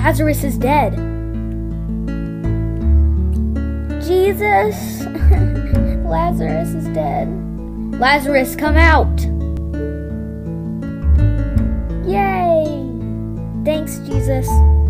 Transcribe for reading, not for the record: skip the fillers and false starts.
Lazarus is dead. Jesus! Lazarus is dead. Lazarus, come out! Yay! Thanks, Jesus.